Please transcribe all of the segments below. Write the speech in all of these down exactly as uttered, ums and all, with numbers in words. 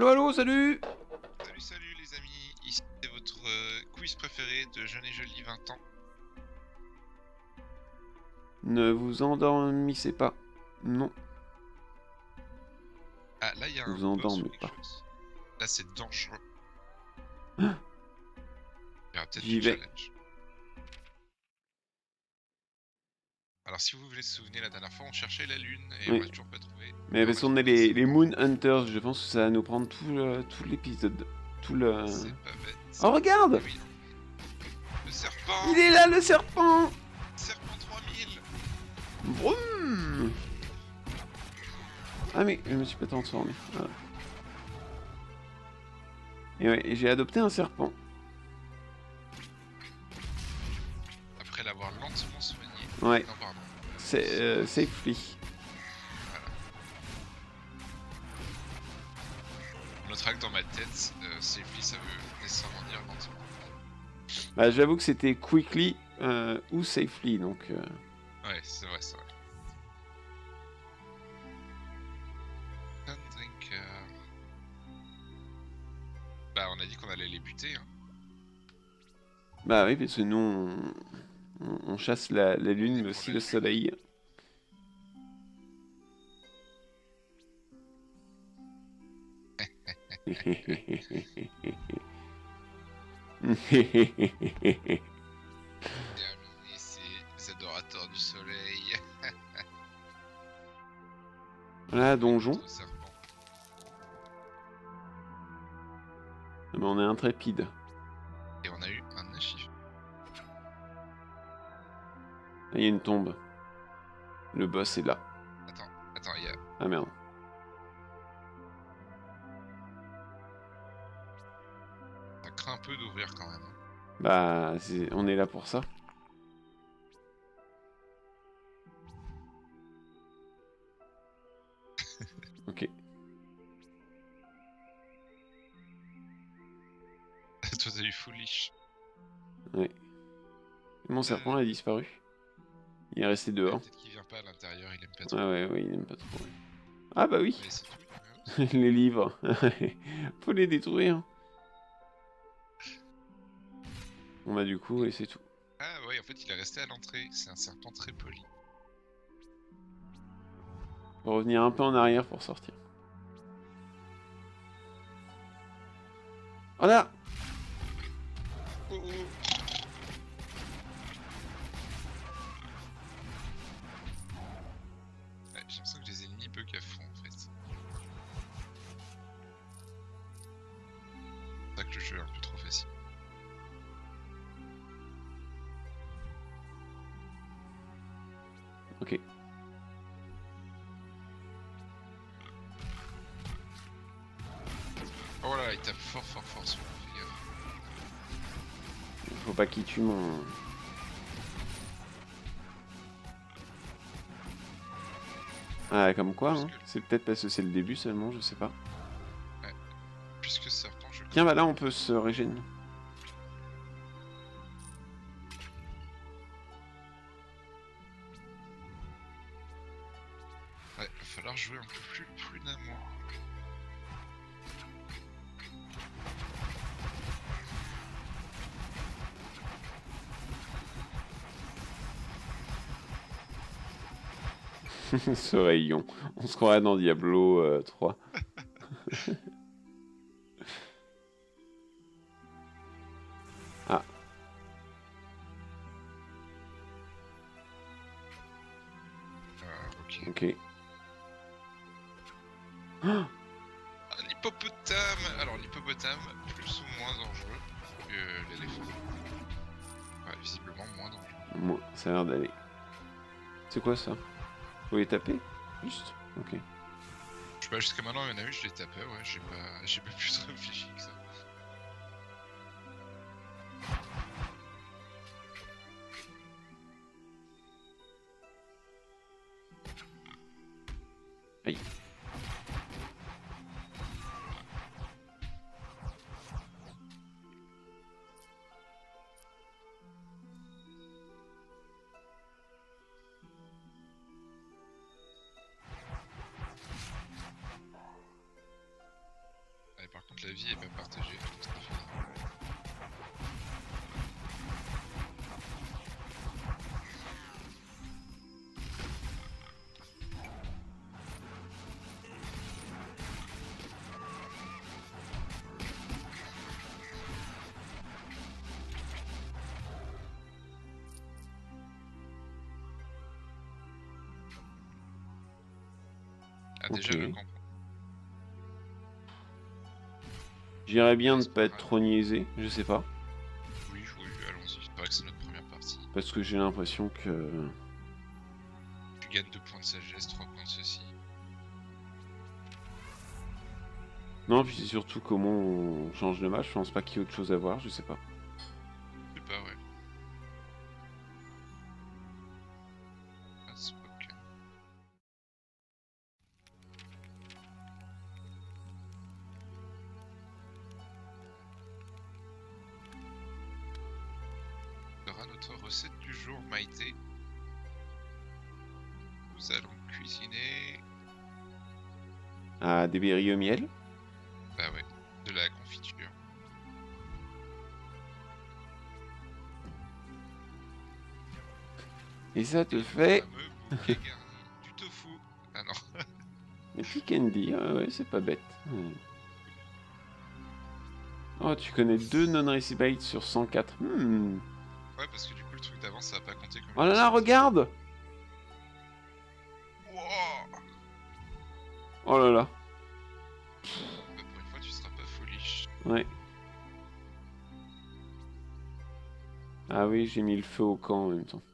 Allo, allo, salut. Salut, salut les amis, ici c'est votre euh, quiz préféré de Jeune et Jolie vingt ans. Ne vous endormissez pas. Non, Ah, là il y a ne un vous boss ou endormez quelque pas. chose. Là c'est dangereux. Ah, Il y aura peut-être j'y du vais. challenge. Alors si vous vous souvenez, la dernière fois on cherchait la lune et Oui. on l'a toujours pas trouvé. Mais Et parce on qu'on a est trouvé les, ça. les Moon Hunters, je pense que ça va nous prendre tout le- tout l'épisode. Tout le... C'est pas bête. Oh, regarde! Eh oui. Le serpent. Il est là, le serpent! Serpent trois mille. Vroom! Ah mais je me suis pas transformé. Voilà. Et ouais, et j'ai adopté un serpent. Après l'avoir lentement soigné. Ouais. Non pardon. C'est euh, Safely. Notre acte dans ma tête, euh, Safely ça veut nécessairement dire lentement. Bah j'avoue que c'était Quickly euh, ou Safely, donc... Euh... Ouais, c'est vrai, c'est vrai. Drinker. Bah on a dit qu'on allait les buter hein. Bah oui, parce que nous, on, on, on chasse la, la lune, mais aussi le soleil. Terminer ces adorateurs du soleil. Voilà, donjon. Notre serpent. Mais on est intrépide. Et on a eu un achievement. Là, il y a une tombe. Le boss est là. Attends, attends, il y a... Ah merde. Ça craint un peu d'ouvrir quand même. Bah, c'est- on est là pour ça. Ok. Toi t'as eu foolish. Ouais. Et mon serpent a disparu. Il est resté Ouais, dehors. peut-être qu'il vient pas à l'intérieur, il aime pas trop. Ouais, ouais, ouais, il aime pas trop. Ouais. Ah bah oui. Mais c'est tout. Ouais, Les livres. Faut les détruire. Bon bah du coup, et c'est tout. ah ouais, en fait il est resté à l'entrée. C'est un serpent très poli. Faut revenir un peu en arrière pour sortir. Oh là! Oh oh. Ouais, j'ai l'impression que les ennemis bug à fond en fait. C'est pour ça que le jeu est un peu trop facile. Ok. Oh là là, il tape fort fort fort sur le fais gaffe. Faut pas qu'il tue mon... Ah, comme quoi, hein. C'est peut-être parce que c'est le début seulement, je sais pas. Ouais. Puisque serpent, je... Tiens, bah là, on peut se régénérer. Ouais, va falloir jouer un peu plus prudemment. Ce rayon. On se croirait dans Diablo euh, trois. Ah. Euh, ok. Ok. Ah, l'hippopotame. Alors l'hippopotame, plus ou moins dangereux que l'éléphant. Ouais, visiblement moins dangereux. Moi, ça a l'air d'aller. C'est quoi ça? Faut les taper? Juste? Ok. Je sais pas, jusqu'à maintenant, il y en a eu, je les tapais, ouais, j'ai pas, j'ai pas plus réfléchi que ça. Aïe. vie est pas partagée. C'est pas fini. Ah, déjà Ok. le camp. J'irais bien ne pas être trop niaisé, je sais pas. Oui, oui, allons-y. C'est vrai que c'est notre première partie. Parce que j'ai l'impression que... Tu gagnes deux points de sagesse, trois points de ceci. Non, puis c'est surtout comment on change de match. Je pense pas qu'il y ait autre chose à voir, je sais pas. Je sais pas, ouais. Ah, c'est pas ok. Sera notre recette du jour, Maïté. Nous allons cuisiner. Ah, des berries au miel. Bah ouais, de la confiture. Et ça te Et le fait... fameux bouquet garni du tofu. Ah non. Des petits candy, ah ouais, c'est pas bête. Hmm. Oh, tu connais deux non-racy bites sur cent quatre. Hmm. Ouais, parce que du coup, le truc d'avant, ça va pas compter comme Oh là une là, recette. regarde! Wow. Oh là là. Bah, pour une fois, tu seras pas foolish. Ouais. Ah oui, j'ai mis le feu au camp en même temps.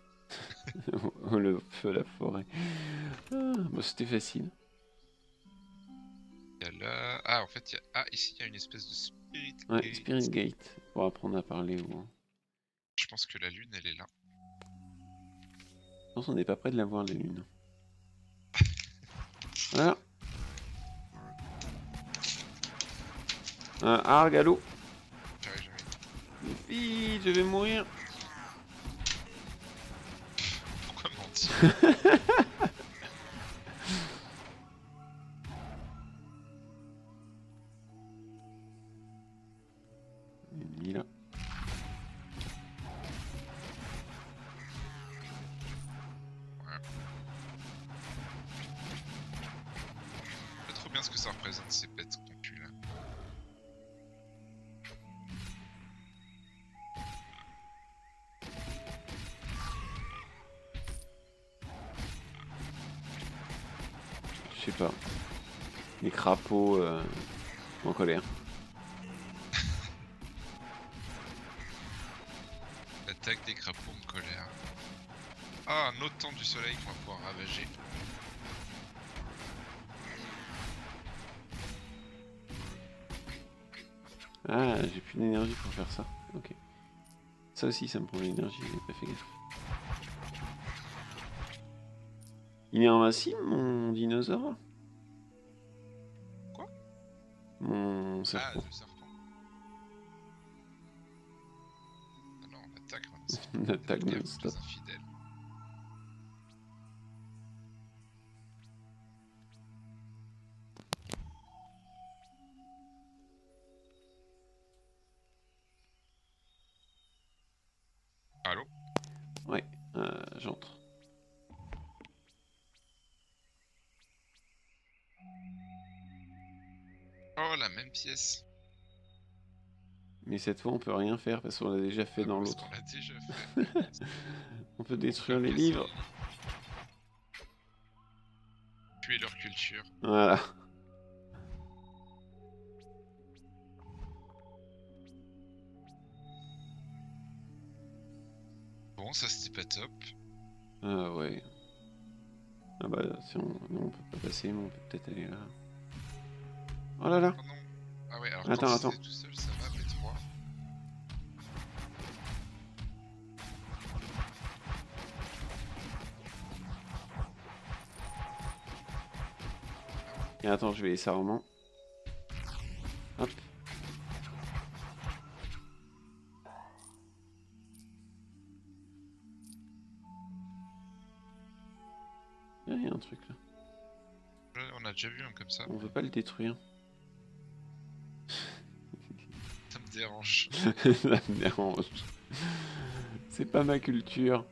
Le feu à la forêt. Ah, bah c'était facile. Il y a là. Ah, en fait, il y a. Ah, ici, il y a une espèce de spirit Ouais, gate. Spirit Gate. Pour apprendre à parler. Ou... Je pense que la lune, elle est là. Je pense qu'on n'est pas près de la voir, la lune. Voilà. Un arg, allô? J'arrive jamais. Vite, je vais mourir. Pourquoi mentir? Il est là. Pas trop bien ce que ça représente, ces bêtes concues là. Je sais pas. Les crapauds euh, en colère. L'attaque des crapauds en colère. Ah, un autre temps du soleil qu'on va pouvoir ravager. Ah, j'ai plus d'énergie pour faire ça. Ok. Ça aussi, ça me prend de l'énergie, j'ai pas fait gaffe. Il est invincible, mon dinosaure? Quoi? Mon Ah, serpent. le serpent. Ah non, on attaque non-stop. On attaque Les non-stop. infidèles. Allô? Ouais, euh, j'entre. Oh, la même pièce. Mais cette fois, on peut rien faire parce qu'on l'a déjà fait Ah, dans parce l'autre. qu'on l'a déjà fait. On peut détruire On peut les casser livres. Tuer leur culture. Voilà. Bon, ça c'était pas top. Ah ouais. Ah bah si on... Non, on peut pas passer, mais on peut peut-être aller là. Oh là là. Oh non. Ah ouais, alors Attends, quand attends. c'était tout seul, ça va, mais trois. Et attends, je vais laisser Armand. Hop. Ah, il y a un truc là. Ouais, on a déjà vu un comme ça. On veut pas le détruire. me dérange. Ça me dérange. C'est pas ma culture.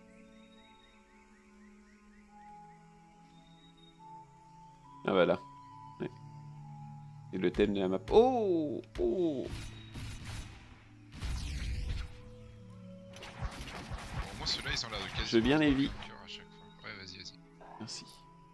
Ah voilà. Ouais. C'est le thème de la map. Oh, oh. Bon, moi ceux-là ils ont l'air de quasi. Je veux bien les vies. À chaque fois. Ouais, vas-y, vas-y. Merci.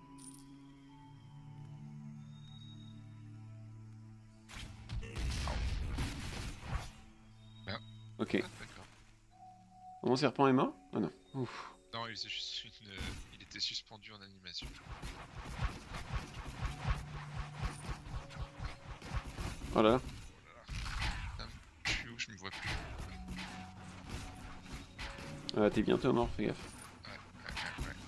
Bien. Ok. Ah, d'accord. Mon serpent est mort? Ah non. Ouf. Non, il était juste une. euh, Il était suspendu en animation. Oh là là. Oh là là. Putain, je suis où? Je me vois plus. Ah, t'es bientôt mort, fais gaffe. Ouais, ouais, ouais, ouais.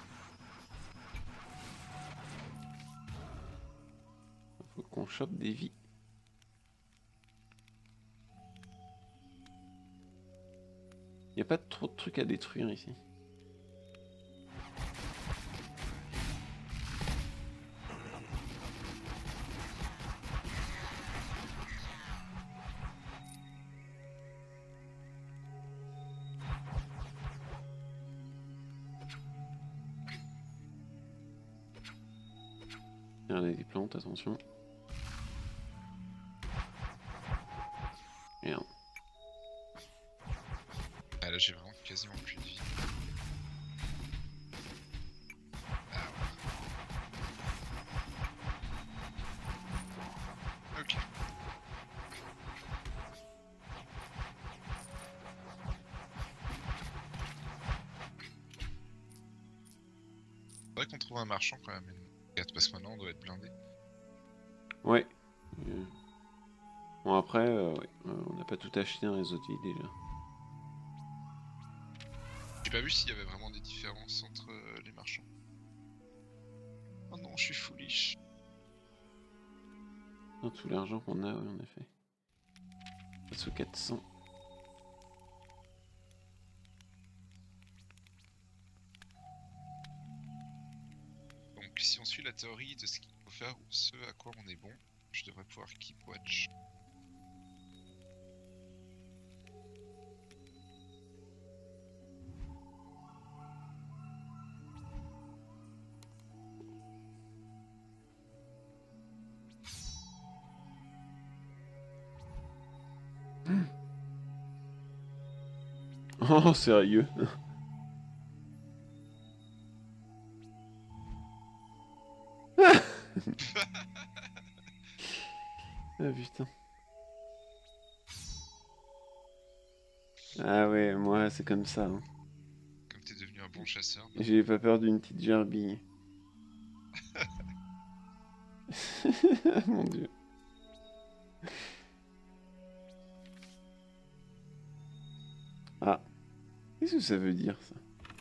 Faut qu'on chope des vies. Y a pas trop de trucs à détruire ici. Il y a des plantes, attention. Merde. Ah là j'ai vraiment quasiment plus de vie. Ah ouais. Ok. Faudrait qu'on trouve un marchand quand même. Regarde, parce que maintenant on doit être blindé. Ouais. Euh, Bon après, euh, ouais. Euh, on n'a pas tout acheté dans les autres villes déjà. J'ai pas vu s'il y avait vraiment des différences entre euh, les marchands. Oh non, je suis foolish. Dans tout l'argent qu'on a, oui, en effet. Passe aux quatre cents. Donc si on suit la théorie de ce qu'il faut faire ou ce à quoi on est bon, je devrais pouvoir keep watch. Oh, sérieux? Ah putain. Ah ouais, moi c'est comme ça. Hein. Comme t'es devenu un bon chasseur. J'ai pas peur d'une petite gerbille. Mon dieu. Ah. Qu'est-ce que ça veut dire ça?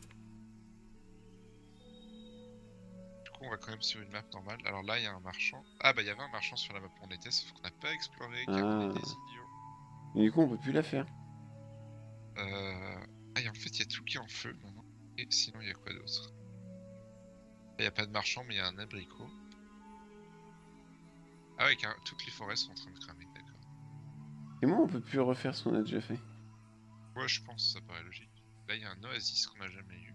Du coup on va quand même sur une map normale. Alors là il y a un marchand. Ah bah il y avait un marchand sur la map où on était, sauf qu'on n'a pas exploré car on est Ah. des idiots. Et du coup on peut plus la faire. Euh... Ah et en fait il y a tout qui est en feu maintenant. Et sinon il y a quoi d'autre? Il n'y a pas de marchand mais il y a un abricot. Ah ouais, car toutes les forêts sont en train de cramer, d'accord. Et moi on peut plus refaire ce qu'on a déjà fait. Ouais je pense, ça paraît logique. Là il y a un oasis qu'on n'a jamais eu.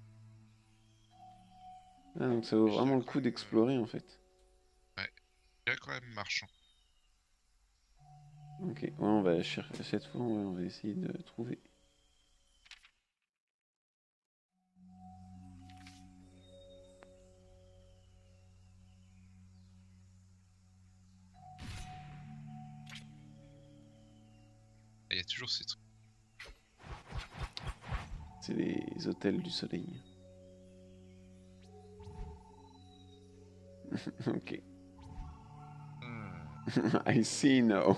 Ah donc ça vaut Je vraiment dirais le quand coup même, d'explorer en fait. Ouais. Il y a quand même marchand. Ok, ouais on va chercher cette fois, ouais, on va essayer de trouver. Et il y a toujours ces trucs. C'est les hôtels du soleil. Ok. Hmm. I see now.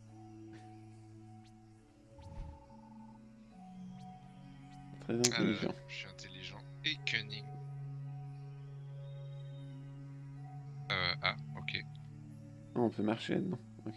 Très Ah là là, intelligent. je suis intelligent et cunning. Euh, ah, ok. Ah, on peut marcher là-dedans. Ok.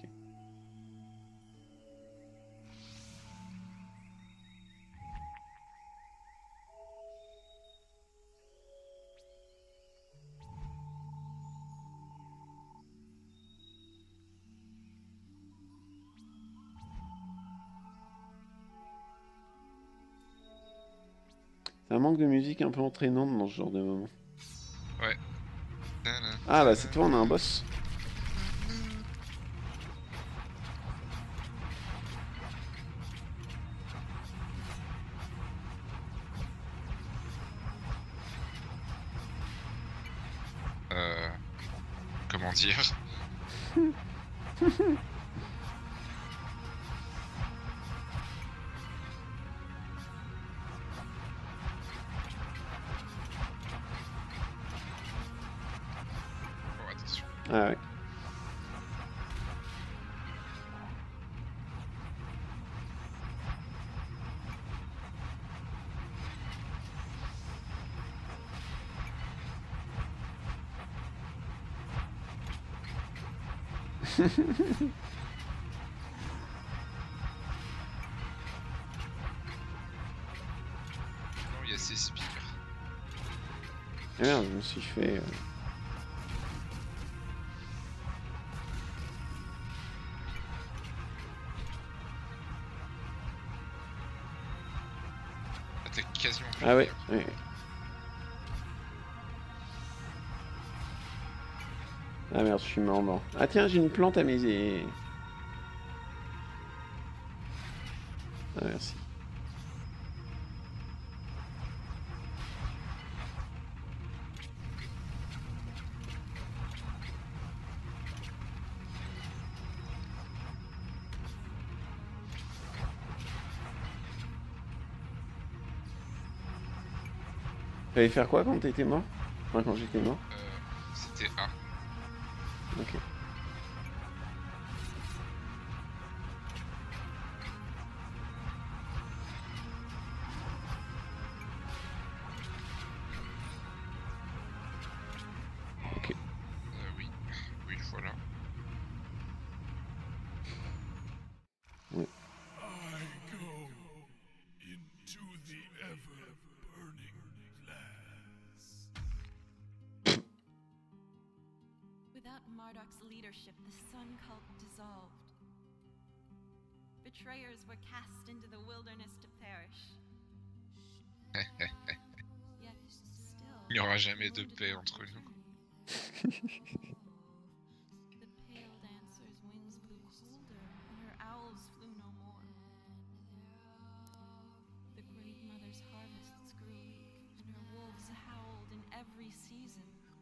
Un manque de musique un peu entraînante dans ce genre de moment. Ouais. Ah bah cette fois on a un boss. Euh... Comment dire? Oh, attention. Ah ouais. Non, il y a ces spires. Ah merde, je me suis fait... Euh... Ah, t'es quasiment plus Ah ouais, vert. ouais. Ah merde, je suis mort mort. Ah tiens, j'ai une plante à mes... Ah merci. Fallait faire quoi quand t'étais mort? Enfin quand j'étais mort? Euh, C'était A. Ok. Ok. Euh, oui. Oui, voilà. Ouais. Without Marduk's leadership, the Sun Cult dissolved. Betrayers were cast into the wilderness to perish. Yet still, Il n'y aura jamais de paix entre nous. the pale dancer's wings blew colder, and her owls flew no more. The great mother's harvests grew weak, and her wolves howled in every season.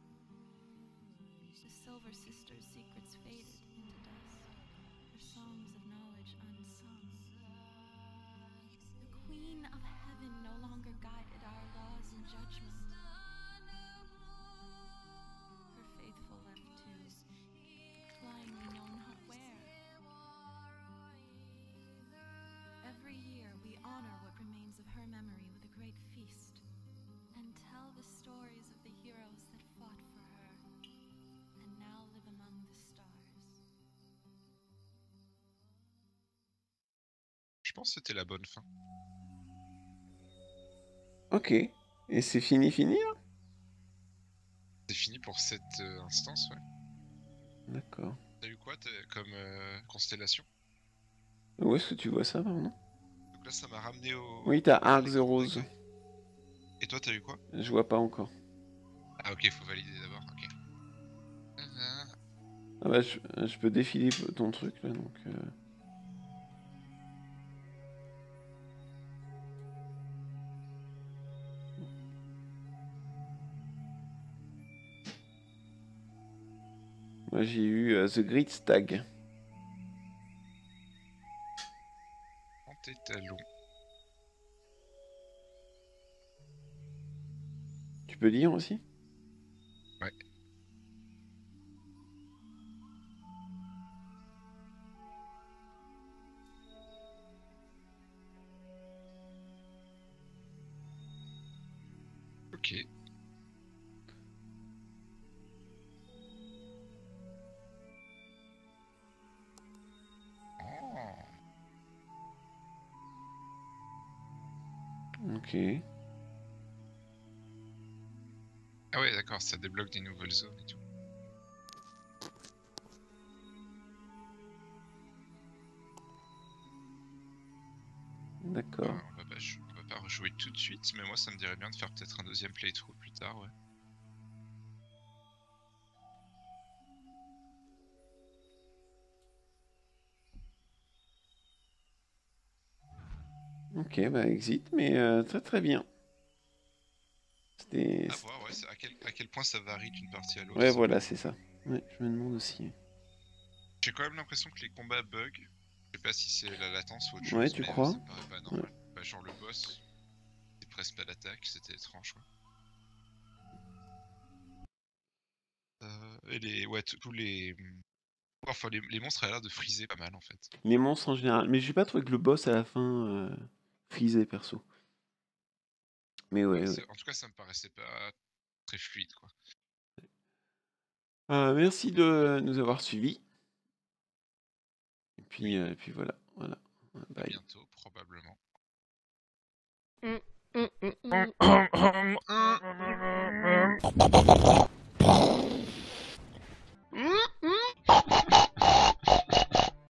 The Silver Sister's secrets faded into dust, her songs of knowledge unsung. The Queen of Heaven no longer guided our laws and judgment. Her faithful left too, flying we know not where. Every year we honor what remains of her memory with a great feast, and tell the stories of the heroes that fought for her, and now live among the stars. Je pense que c'était la bonne fin. Ok. Et c'est fini, fini là? C'est fini pour cette euh, instance, ouais. D'accord. T'as eu quoi comme euh, constellation? Où est-ce que tu vois ça, pardon? Donc là, ça m'a ramené au... Oui, t'as à Arc the l'écran Rose. d'accueil. Et toi, t'as eu quoi? Je vois pas encore. Ah ok, faut valider d'abord, ok. Ah bah, je, je peux défiler ton truc là, donc... Euh... Moi j'ai eu uh, The Great Stag. En tes talons. Tu peux lire aussi? Ouais. Ok. Ok. Ah ouais, d'accord, ça débloque des nouvelles zones et tout. D'accord. Ah, on va pas, on va pas jouer tout de suite, mais moi ça me dirait bien de faire peut-être un deuxième playthrough plus tard, ouais. Ok, bah exit, mais euh, très très bien. C'était... À voir, ouais, c'est à quel, à quel point ça varie d'une partie à l'autre. Ouais, ça. voilà, c'est ça. Ouais, je me demande aussi. J'ai quand même l'impression que les combats bug. Je sais pas si c'est la latence ou autre Ouais, chose, tu mais crois? ça me paraît pas normal. Bah, genre le boss, il presque pas d'attaque, c'était étrange, quoi. Euh, et les, ouais, tous les, enfin les, les monstres a l'air de friser pas mal en fait. Les monstres en général. Mais j'ai pas trouvé que le boss à la fin euh, frisait perso. Mais ouais, ouais. En tout cas, ça me paraissait pas très fluide, quoi. Euh, merci de nous avoir suivis. Et puis, Oui. euh, et puis voilà, voilà. À Bye. bientôt, probablement. Mm, mm, mm, mm.